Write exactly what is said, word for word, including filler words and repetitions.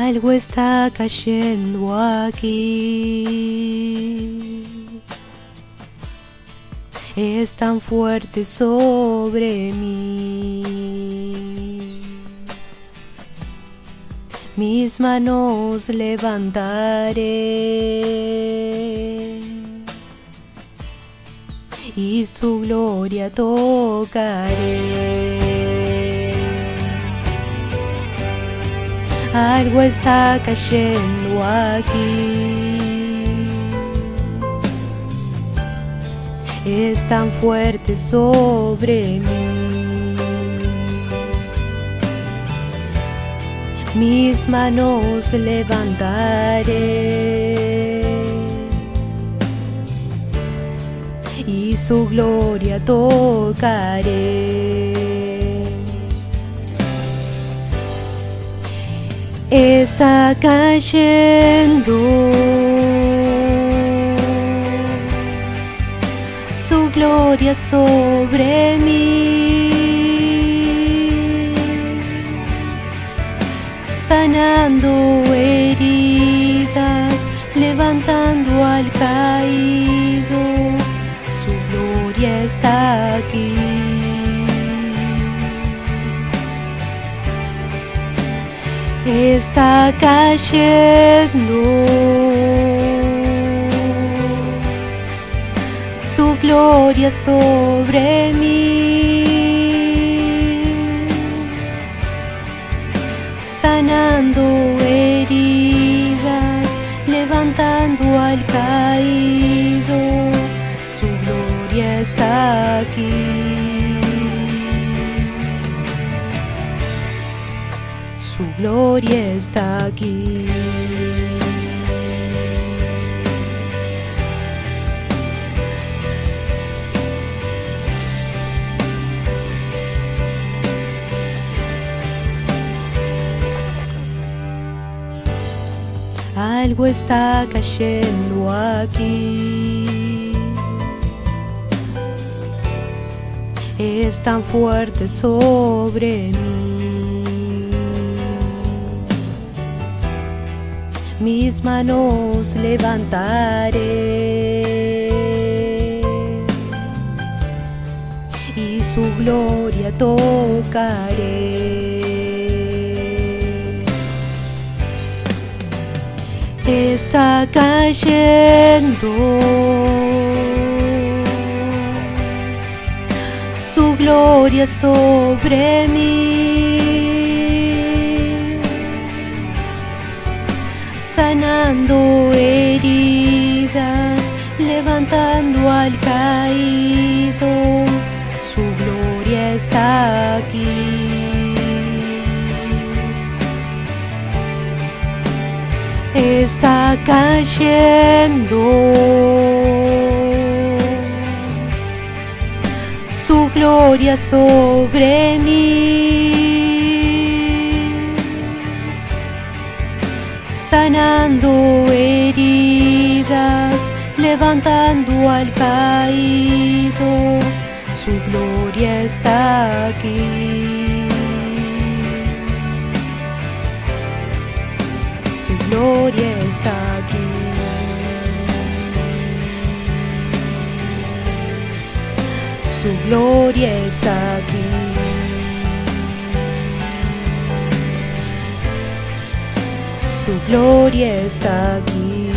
Algo está cayendo aquí. Es tan fuerte sobre mí. Mis manos levantaré y su gloria tocaré. Algo está cayendo aquí. Es tan fuerte sobre mí. Mis manos levantaré y su gloria tocaré. Está cayendo su gloria sobre mí, sanando heridas, levantando al caído. Su gloria está aquí. Está cayendo su gloria sobre mí, sanando heridas, levantando al caído. Su gloria está aquí. Su gloria está aquí. Algo está cayendo aquí. Es tan fuerte sobre mí. Mis manos levantaré y su gloria tocaré. Está cayendo su gloria sobre mí, sanando heridas, levantando al caído. Su gloria está aquí. Está cayendo su gloria sobre mí, sanando heridas, levantando al caído. Su gloria está aquí. Su gloria está aquí. Su gloria está aquí. Su gloria está aquí.